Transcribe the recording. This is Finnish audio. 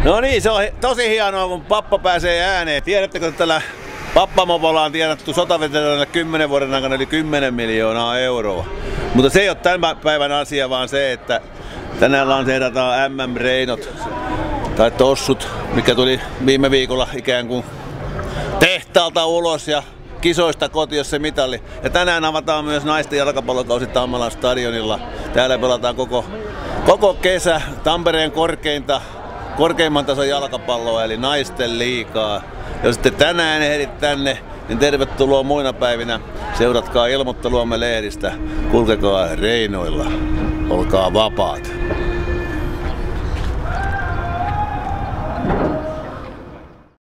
No niin, se on tosi hienoa, kun pappa pääsee ääneen. Tiedättekö, että tällä pappamopolla on tienattu sotaveteraanille 10 vuoden aikana yli 10 miljoonaa euroa. Mutta se ei ole tämän päivän asia, vaan se, että tänään lanseerataan MM-reinot tai tossut, mikä tuli viime viikolla ikään kuin tehtaalta ulos ja kisoista kotiin se mitalli. Ja tänään avataan myös naisten jalkapallokausi Tammelan stadionilla. Täällä pelataan koko kesä Tampereen korkeimman tason jalkapalloa eli naisten liigaa. Jos sitten tänään ehdit tänne, niin tervetuloa muina päivinä. Seuratkaa ilmoitteluamme lehdistä. Kulkekaa reinoilla. Olkaa vapaat.